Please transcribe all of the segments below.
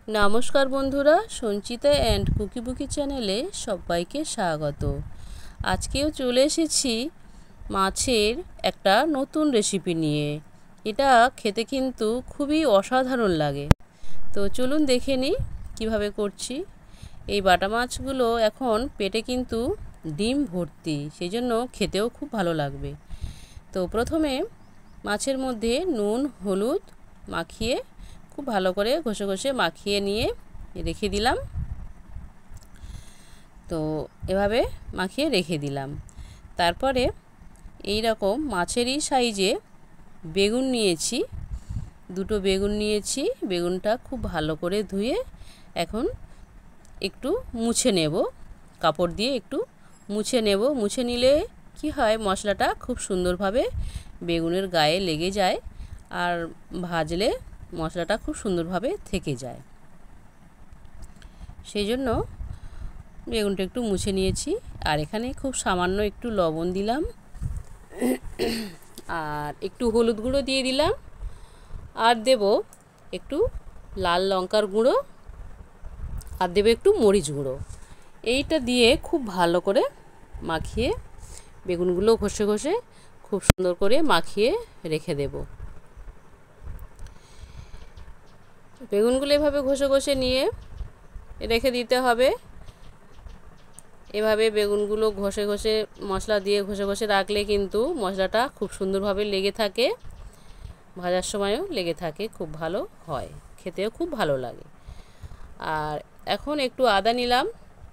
নমস্কার বন্ধুরা, সঞ্চিতা অ্যান্ড কুকিবুকি চ্যানেলে সবাইকে স্বাগত। আজকেও চলে এসেছি মাছের একটা নতুন রেসিপি নিয়ে। এটা খেতে কিন্তু খুবই অসাধারণ লাগে। তো চলুন দেখে নিই কীভাবে করছি। এই বাটা মাছগুলো এখন পেটে কিন্তু ডিম ভর্তি, সেই জন্য খেতেও খুব ভালো লাগবে। তো প্রথমে মাছের মধ্যে নুন হলুদ মাখিয়ে খুব ভালো করে ঘষে ঘষে মাখিয়ে নিয়ে রেখে দিলাম। তো এভাবে মাখিয়ে রেখে দিলাম। তারপরে এই রকম মাছেরই সাইজে বেগুন নিয়েছি, দুটো বেগুন নিয়েছি। বেগুনটা খুব ভালো করে ধুয়ে এখন একটু মুছে নেব, কাপড় দিয়ে একটু মুছে নেব। মুছে নিলে কি হয়, মশলাটা খুব সুন্দরভাবে বেগুনের গায়ে লেগে যায় আর ভাজলে মশলাটা খুব সুন্দরভাবে থেকে যায়। সেই জন্য বেগুনটা একটু মুছে নিয়েছি। আর এখানে খুব সামান্য একটু লবণ দিলাম আর একটু হলুদ গুঁড়ো দিয়ে দিলাম, আর দেব একটু লাল লঙ্কার গুঁড়ো, আর দেব একটু মরিচ গুঁড়ো। এইটা দিয়ে খুব ভালো করে মাখিয়ে বেগুনগুলো ঘষে ঘষে খুব সুন্দর করে মাখিয়ে রেখে দেব। বেগুনগুলো এভাবে ঘষে ঘষে নিয়ে রেখে দিতে হবে। এভাবে বেগুনগুলো ঘষে ঘষে মশলা দিয়ে ঘষে ঘষে রাখলে কিন্তু মশলাটা খুব সুন্দরভাবে লেগে থাকে, ভাজার সময়ও লেগে থাকে, খুব ভালো হয়, খেতেও খুব ভালো লাগে। আর এখন একটু আদা নিলাম,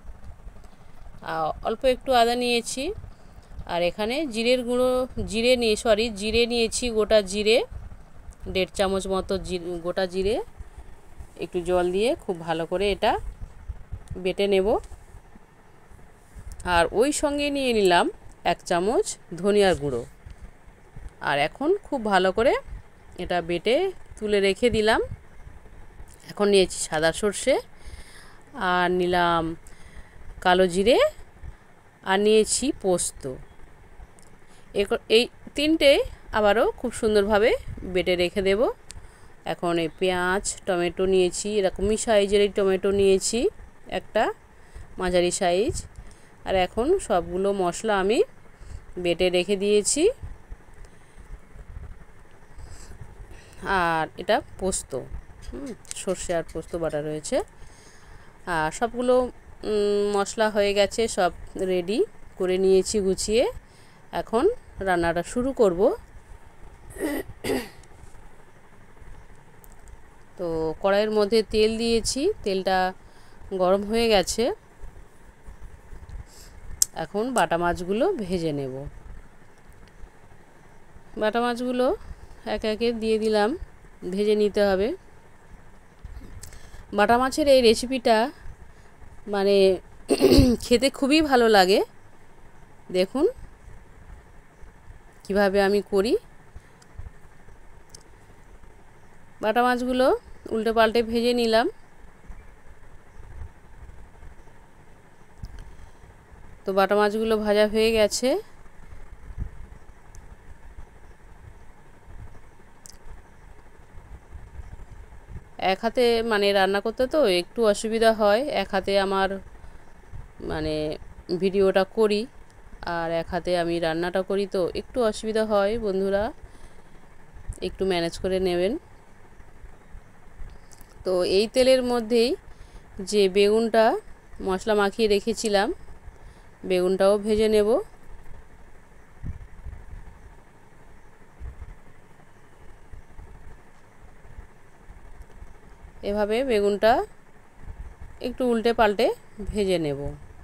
অল্প একটু আদা নিয়েছি। আর এখানে জিরে নিয়েছি, গোটা জিরে 1.5 চামচ মতো গোটা জিরে একটু জল দিয়ে খুব ভালো করে এটা বেটে নেব। আর ওই সঙ্গে নিয়ে নিলাম 1 চামচ ধনিয়ার গুঁড়ো। আর এখন খুব ভালো করে এটা বেটে তুলে রেখে দিলাম। এখন নিয়েছি সাদা সর্ষে, আর নিলাম কালো জিরে, আর নিয়েছি পোস্ত। এই তিনটে আবারও খুব সুন্দরভাবে বেটে রেখে দেব। এখন এই পেঁয়াজ টমেটো নিয়েছি, এরকমই সাইজের এই টমেটো নিয়েছি একটা, মাঝারি সাইজ। আর এখন সবগুলো মশলা আমি বেটে রেখে দিয়েছি। আর এটা পোস্ত, সর্ষে আর পোস্ত বাটা রয়েছে। আর সবগুলো মশলা হয়ে গেছে, সব রেডি করে নিয়েছি গুছিয়ে। এখন রান্নাটা শুরু করব। তো কড়াইয়ের মধ্যে তেল দিয়েছি, তেলটা গরম হয়ে গেছে। এখন বাটা মাছগুলো ভেজে নেব। বাটা মাছগুলো একে একে দিয়ে দিলাম, ভেজে নিতে হবে। বাটা মাছের এই রেসিপিটা মানে খেতে খুবই ভালো লাগে। দেখুন কিভাবে আমি করি। বাটা মাছগুলো উল্টে পাল্টে ভেজে নিলাম। তো বাটা মাছগুলো ভাজা হয়ে গেছে। এক হাতে মানে রান্না করতে তো একটু অসুবিধা হয়, এক হাতে আমার মানে ভিডিওটা করি আর এক হাতে আমি রান্নাটা করি, তো একটু অসুবিধা হয়। বন্ধুরা একটু ম্যানেজ করে নেবেন। তো এই তেলের মধ্যেই যে বেগুনটা মশলা মাখিয়ে রেখেছিলাম, বেগুনটাও ভেজে নেব। এভাবে বেগুনটা একটু উল্টে পাল্টে ভেজে নেব।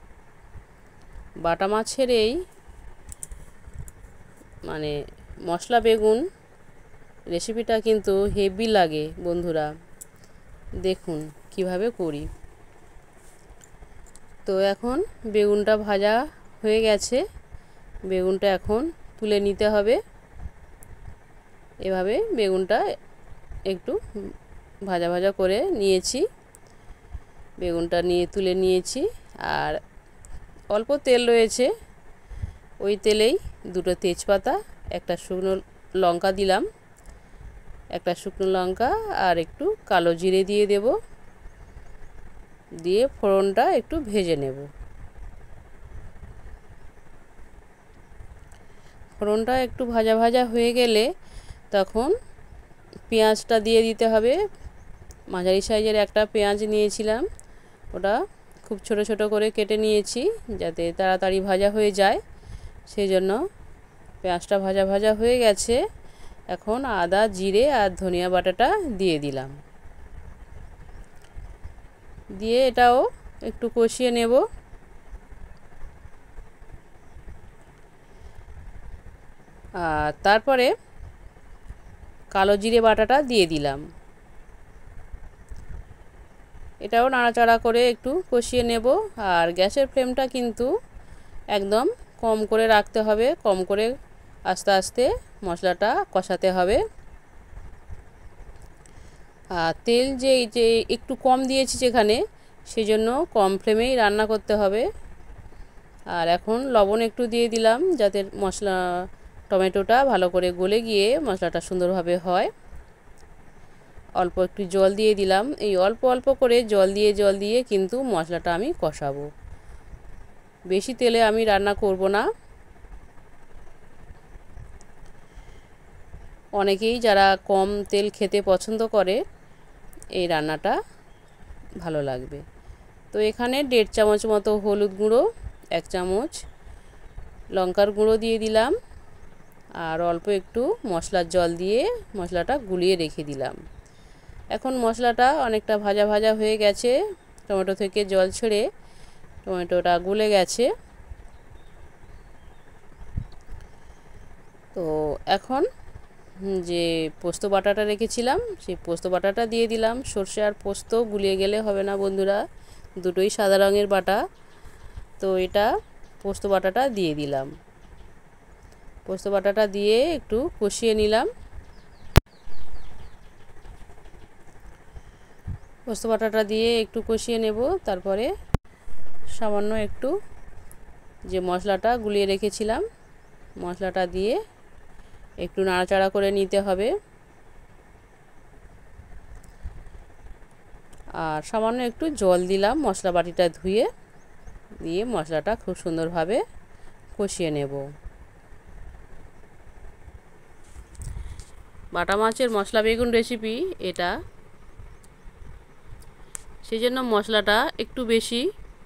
বাটা মাছের এই মানে মশলা বেগুন রেসিপিটা কিন্তু হেভি লাগে বন্ধুরা, দেখুন কিভাবে করি। তো এখন বেগুনটা ভাজা হয়ে গেছে, বেগুনটা এখন তুলে নিতে হবে। এভাবে বেগুনটা একটু ভাজা ভাজা করে নিয়েছি, বেগুনটা নিয়ে তুলে নিয়েছি। আর অল্প তেল রয়েছে, ওই তেলেই দুটো তেজপাতা, একটা শুকনো লঙ্কা দিলাম, একটা শুকনো লঙ্কা আর একটু কালো জিরে দিয়ে দেব। দিয়ে ফোড়নটা একটু ভেজে নেব। ফোড়নটা একটু ভাজা ভাজা হয়ে গেলে তখন পেঁয়াজটা দিয়ে দিতে হবে। মাঝারি সাইজের একটা পেঁয়াজ নিয়েছিলাম, ওটা খুব ছোট ছোট করে কেটে নিয়েছি যাতে তাড়াতাড়ি ভাজা হয়ে যায়, সেই জন্য। পেঁয়াজটা ভাজা ভাজা হয়ে গেছে, এখন আদা জিরে আর ধনিয়া বাটাটা দিয়ে দিলাম। দিয়ে এটাও একটু কষিয়ে নেব। আর তারপরে কালো জিরে বাটাটা দিয়ে দিলাম। এটাও নাড়াচাড়া করে একটু কষিয়ে নেব। আর গ্যাসের ফ্লেমটা কিন্তু একদম কম করে রাখতে হবে, কম করে আস্তে আস্তে মশলাটা কষাতে হবে। আর তেল যে একটু কম দিয়েছি যেখানে, সেই জন্য কম ফ্লেমেই রান্না করতে হবে। আর এখন লবণ একটু দিয়ে দিলাম যাতে মশলা টমেটোটা ভালো করে গলে গিয়ে মশলাটা সুন্দরভাবে হয়। অল্প একটু জল দিয়ে দিলাম। এই অল্প অল্প করে জল দিয়ে কিন্তু মশলাটা আমি কষাবো, বেশি তেলে আমি রান্না করব না। অনেকেই যারা কম তেল খেতে পছন্দ করে, এই রান্নাটা ভালো লাগবে। তো এখানে 1.5 চামচ মতো হলুদ গুঁড়ো, 1 চামচ লঙ্কার গুঁড়ো দিয়ে দিলাম। আর অল্প একটু মশলার জল দিয়ে মশলাটা গুলিয়ে রেখে দিলাম। এখন মশলাটা অনেকটা ভাজা ভাজা হয়ে গেছে, টমেটো থেকে জল ছেড়ে টমেটোটা গলে গেছে। তো এখন যে পোস্ত বাটাটা রেখেছিলাম সেই পোস্ত বাটাটা দিয়ে দিলাম। সর্ষে আর পোস্ত গুলিয়ে গেলে হবে না বন্ধুরা, দুটোই সাদা রঙের বাটা। তো এটা পোস্ত বাটাটা দিয়ে দিলাম। পোস্ত বাটাটা দিয়ে একটু কষিয়ে নিলাম। পোস্ত বাটাটা দিয়ে একটু কষিয়ে নেব। তারপরে সামান্য একটু যে মশলাটা গুলিয়ে রেখেছিলাম, মশলাটা দিয়ে একটু নাড়াচাড়া করে নিতে হবে। আর সামান্য একটু জল দিলাম মশলা বাটিটা ধুয়ে, দিয়ে মশলাটা খুব সুন্দরভাবে কষিয়ে নেব। বাটা মাছের মশলা বেগুন রেসিপি এটা, সেই জন্য মশলাটা একটু বেশি।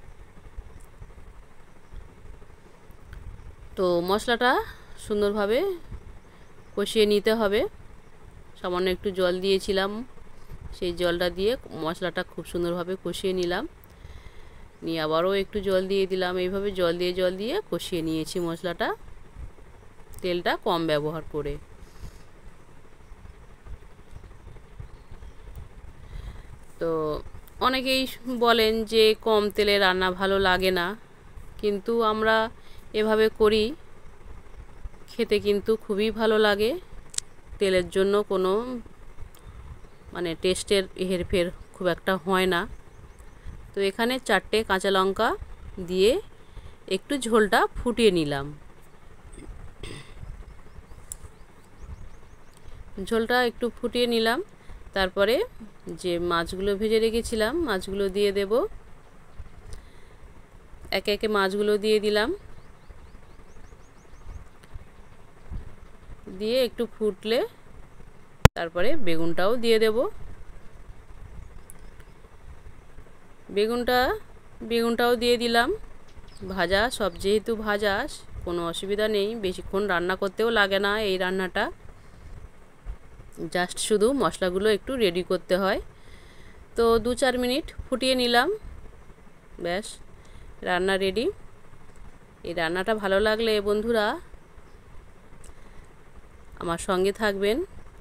তো মশলাটা সুন্দরভাবে কষিয়ে নিতে হবে। সামান্য একটু জল দিয়েছিলাম, সেই জলটা দিয়ে মশলাটা খুব সুন্দরভাবে কষিয়ে নিলাম। নিয়ে আবারও একটু জল দিয়ে দিলাম। এইভাবে জল দিয়ে কষিয়ে নিয়েছি মশলাটা, তেলটা কম ব্যবহার করে। তো অনেকেই বলেন যে কম তেলে রান্না ভালো লাগে না, কিন্তু আমরা এভাবে করি, খেতে কিন্তু খুবই ভালো লাগে। তেলের জন্য কোনো টেস্টের হেরফের খুব একটা হয় না। তো এখানে 4টে কাঁচা লঙ্কা দিয়ে একটু ঝোলটা ফুটিয়ে নিলাম। ঝোলটা একটু ফুটিয়ে নিলাম। তারপরে যে মাছগুলো ভেজে রেখেছিলাম মাছগুলো দিয়ে দেব। একে একে মাছগুলো দিয়ে দিলাম। দিয়ে একটু ফুটলে তারপরে বেগুনটাও দিয়ে দেব। বেগুনটাও দিয়ে দিলাম। ভাজা সব যেহেতু ভাজা, কোনো অসুবিধা নেই, বেশিক্ষণ রান্না করতেও লাগে না এই রান্নাটা। জাস্ট শুধু মশলাগুলো একটু রেডি করতে হয়। তো 2-4 মিনিট ফুটিয়ে নিলাম, ব্যাস রান্না রেডি। এই রান্নাটা ভালো লাগলে বন্ধুরা আমার সঙ্গে থাকবেন।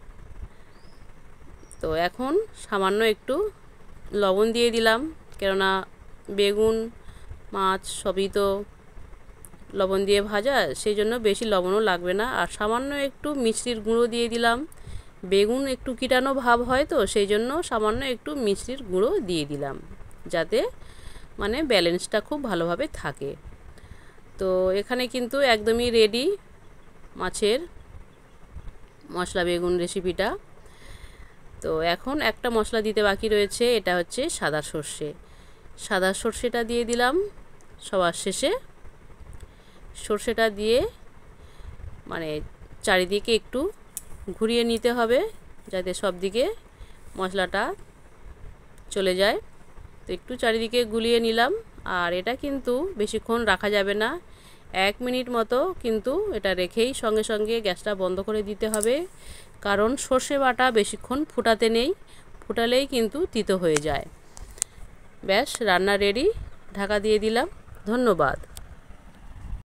তো এখন সামান্য একটু লবণ দিয়ে দিলাম, কেননা বেগুন মাছ সবই তো লবণ দিয়ে ভাজা, সেই জন্য বেশি লবণও লাগবে না। আর সামান্য একটু মিষ্টির গুঁড়ো দিয়ে দিলাম। বেগুন একটু কিটানো ভাব হয়, তো সেই জন্য সামান্য একটু মিষ্টির গুঁড়ো দিয়ে দিলাম, যাতে ব্যালেন্সটা খুব ভালোভাবে থাকে। তো এখানে কিন্তু একদমই রেডি মাছের মশলা বেগুন রেসিপিটা। তো এখন একটা মশলা দিতে বাকি রয়েছে, এটা হচ্ছে সাদা সর্ষে। সাদা সর্ষেটা দিয়ে দিলাম সবার শেষে। সর্ষেটা দিয়ে মানে চারিদিকে একটু ঘুরিয়ে নিতে হবে যাতে সব দিকে মশলাটা চলে যায়। তো একটু চারিদিকে গুলিয়ে নিলাম। আর এটা কিন্তু বেশিক্ষণ রাখা যাবে না, 1 মিনিট মতো কিন্তু এটা রেখেই সঙ্গে সঙ্গে গ্যাসটা বন্ধ করে দিতে হবে, কারণ সর্ষে বাটা বেশিক্ষণ ফুটাতে নেই, ফুটালেই কিন্তু তিতো হয়ে যায়। ব্যাস রান্না রেডি, ঢাকা দিয়ে দিলাম। ধন্যবাদ।